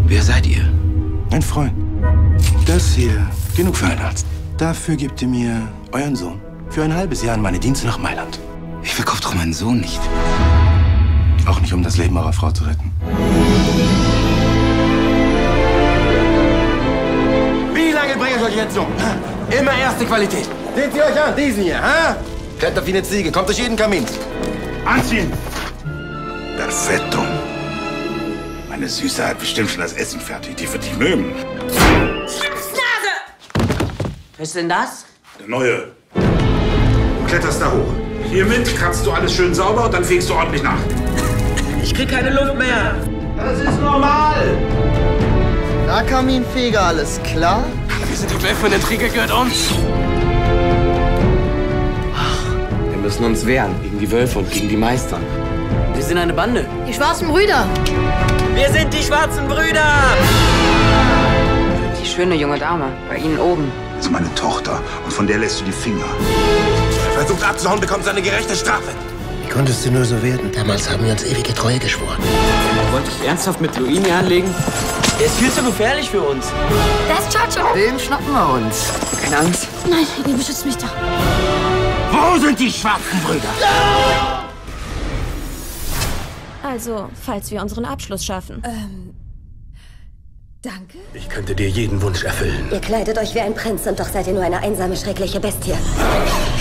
Wer seid ihr? Ein Freund. Das hier, genug für einen Arzt. Dafür gebt ihr mir euren Sohn. Für ein halbes Jahr in meine Dienste nach Mailand. Ich verkaufe doch meinen Sohn nicht. Auch nicht, um das Leben eurer Frau zu retten. Wie lange bringe ich euch jetzt um? Immer erste Qualität. Seht ihr euch an, diesen hier, ha? Klettert wie eine Ziege, kommt durch jeden Kamin. Anziehen! Perfetto. Meine Süße hat bestimmt schon das Essen fertig. Die wird dich mögen. Was ist denn das? Der Neue. Du kletterst da hoch. Hiermit kratzt du alles schön sauber und dann fegst du ordentlich nach. Ich krieg keine Luft mehr. Das ist normal. Na, Kaminfeger, alles klar? Wir sind die Wölfe und der Träger gehört uns. Wir müssen uns wehren gegen die Wölfe und gegen die Meister. Wir sind eine Bande. Die schwarzen Brüder. Wir sind die schwarzen Brüder. Die schöne junge Dame bei Ihnen oben. Das ist meine Tochter und von der lässt du die Finger. Wer versucht abzuhauen, bekommt seine gerechte Strafe. Wie konntest du nur so werden? Damals haben wir uns ewige Treue geschworen. Wollte ich ernsthaft mit Luini anlegen? Der ist viel zu gefährlich für uns. Das ist Chacho. Den schnappen wir uns. Keine Angst. Nein, ihr beschützt mich doch. Wo sind die schwarzen Brüder? Also, falls wir unseren Abschluss schaffen. Danke. Ich könnte dir jeden Wunsch erfüllen. Ihr kleidet euch wie ein Prinz und doch seid ihr nur eine einsame, schreckliche Bestie.